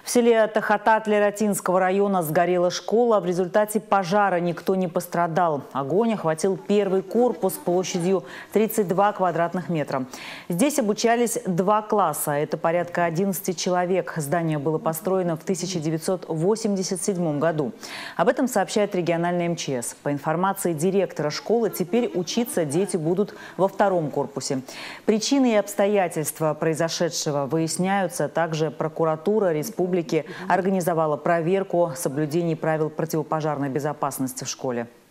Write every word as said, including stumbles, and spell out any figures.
В селе Тахатат Лератинского района сгорела школа. В результате пожара никто не пострадал. Огонь охватил первый корпус площадью тридцать два квадратных метра. Здесь обучались два класса. Это порядка одиннадцати человек. Здание было построено в тысяча девятьсот восемьдесят седьмом году. Об этом сообщает региональный эм че эс. По информации директора школы, теперь учиться дети будут во втором корпусе. Причины и обстоятельства произошедшего выясняются. Также прокуратура республики организовала проверку соблюдений правил противопожарной безопасности в школе.